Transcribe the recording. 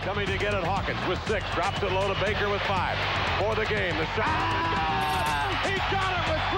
coming to get it. Hawkins with 6, drops it low to Baker with 5. For the game, the shot. He got it with